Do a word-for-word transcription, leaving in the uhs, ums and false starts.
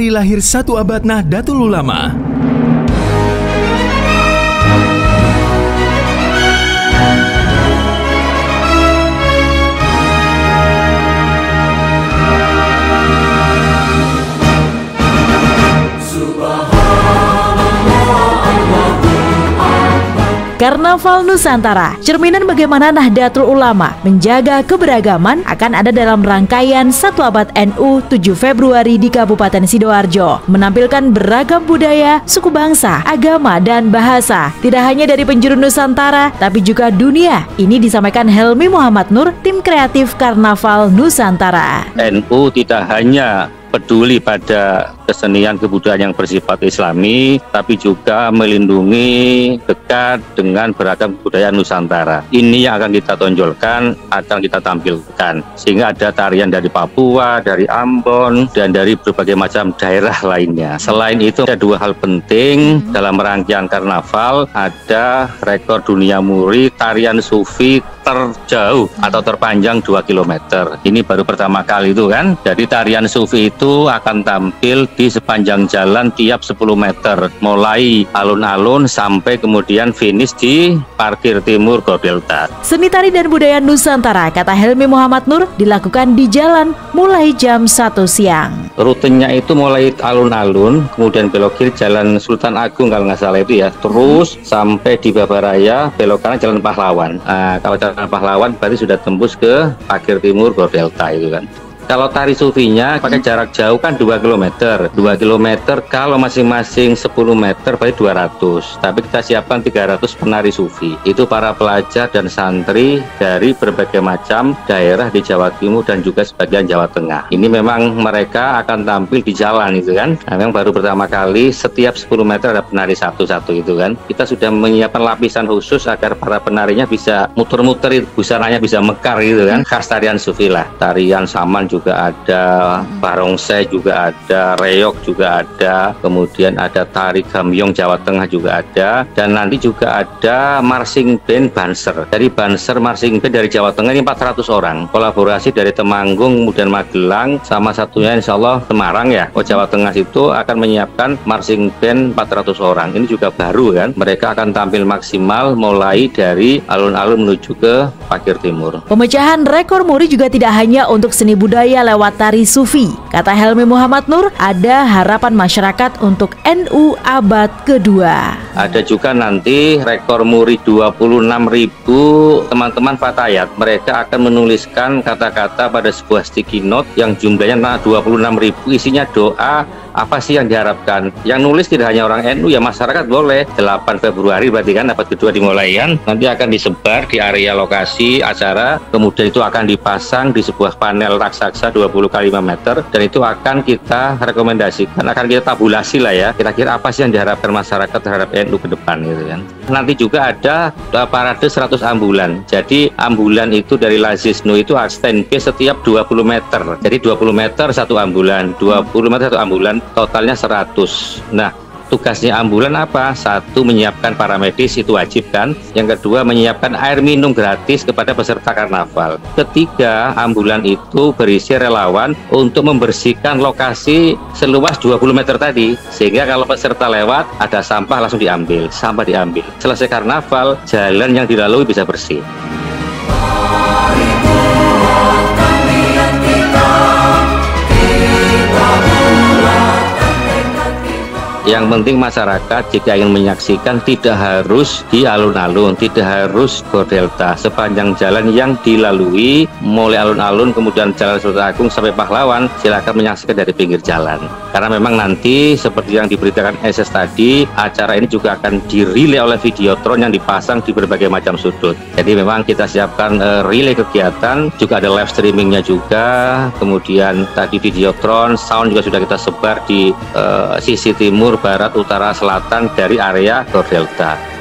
Hari lahir satu abad Nahdlatul Ulama. Karnaval Nusantara, cerminan bagaimana Nahdlatul Ulama menjaga keberagaman, akan ada dalam rangkaian Satu Abad N U tujuh Februari di Kabupaten Sidoarjo, menampilkan beragam budaya, suku bangsa, agama, dan bahasa. Tidak hanya dari penjuru Nusantara, tapi juga dunia. Ini disampaikan Helmi Muhammad Nur, tim kreatif Karnaval Nusantara. N U tidak hanya peduli pada kesenian kebudayaan yang bersifat Islami, tapi juga melindungi dekat dengan beragam budaya Nusantara. Ini yang akan kita tonjolkan, akan kita tampilkan, sehingga ada tarian dari Papua, dari Ambon, dan dari berbagai macam daerah lainnya. Selain itu, ada dua hal penting dalam rangkaian karnaval. Ada rekor dunia muri tarian sufi terjauh atau terpanjang dua kilometer. Ini baru pertama kali itu kan. Jadi tarian sufi itu akan tampil di sepanjang jalan tiap sepuluh meter, mulai alun-alun sampai kemudian finish di parkir timur Godelta. Seni tari dan budaya Nusantara, kata Helmi Muhammad Nur, dilakukan di jalan mulai jam satu siang. Rutenya itu mulai alun-alun, kemudian belok kiri Jalan Sultan Agung kalau nggak salah itu ya, terus sampai di Babaraya, belok kanan Jalan Pahlawan. Nah, kalau Jalan Pahlawan berarti sudah tembus ke parkir timur Godelta itu kan. Kalau tari sufinya pakai jarak jauh kan dua kilometer. dua kilometer kalau masing-masing sepuluh meter berarti dua ratus. Tapi kita siapkan tiga ratus penari sufi. Itu para pelajar dan santri dari berbagai macam daerah di Jawa Timur dan juga sebagian Jawa Tengah. Ini memang mereka akan tampil di jalan itu kan. Nah, memang baru pertama kali setiap sepuluh meter ada penari satu-satu itu kan. Kita sudah menyiapkan lapisan khusus agar para penarinya bisa muter-muter, busananya bisa mekar gitu kan. Khas tarian sufi lah. Tarian saman juga juga ada, barongsai juga ada, reok juga ada, kemudian ada tari gamyong Jawa Tengah juga ada, dan nanti juga ada marching band Banser. Dari Banser marching band dari Jawa Tengah ini empat ratus orang, kolaborasi dari Temanggung, kemudian Magelang, sama satunya insya Allah Semarang ya. Oh, Jawa Tengah itu akan menyiapkan marching band empat ratus orang. Ini juga baru kan, mereka akan tampil maksimal mulai dari alun-alun menuju ke parkir timur. Pemecahan rekor muri juga tidak hanya untuk seni budaya lewat tari sufi. Kata Helmi Muhammad Nur, ada harapan masyarakat untuk N U abad kedua. Ada juga nanti rekor muri dua puluh enam ribu teman-teman Fatayat. Mereka akan menuliskan kata-kata pada sebuah sticky note yang jumlahnya dua puluh enam ribu, isinya doa. Apa sih yang diharapkan? Yang nulis tidak hanya orang N U, ya masyarakat boleh. delapan Februari berarti kan abad kedua dimulai kan. Nanti akan disebar di area lokasi acara, kemudian itu akan dipasang di sebuah panel raksasa dua puluh kali lima meter, dan itu akan kita rekomendasikan, akan kita tabulasi lah ya, kira-kira apa sih yang diharapkan masyarakat terhadap N U ke depan gitu kan. Nanti juga ada parade seratus ambulan. Jadi ambulan itu dari Lazisnu itu standby setiap dua puluh meter. Jadi dua puluh meter satu ambulan, dua puluh meter satu ambulan, totalnya seratus. Nah, tugasnya ambulan apa? Satu, menyiapkan paramedis, itu wajib kan. Yang kedua, menyiapkan air minum gratis kepada peserta karnaval. Ketiga, ambulan itu berisi relawan untuk membersihkan lokasi seluas dua puluh meter tadi, sehingga kalau peserta lewat ada sampah langsung diambil, sampah diambil. Selesai karnaval, jalan yang dilalui bisa bersih. Yang penting masyarakat jika ingin menyaksikan tidak harus di alun-alun, tidak harus Godelta. Sepanjang jalan yang dilalui, mulai alun-alun kemudian Jalan Sultan Agung sampai Pahlawan, silakan menyaksikan dari pinggir jalan. Karena memang nanti seperti yang diberitakan S S tadi, acara ini juga akan dirilai oleh videotron yang dipasang di berbagai macam sudut. Jadi memang kita siapkan uh, relay kegiatan, juga ada live streamingnya juga. Kemudian tadi videotron, sound juga sudah kita sebar di uh, sisi timur, barat, utara, selatan dari area Godelta.